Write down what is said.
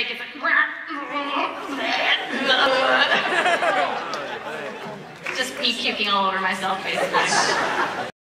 fake. It's like just me puking all over myself, basically.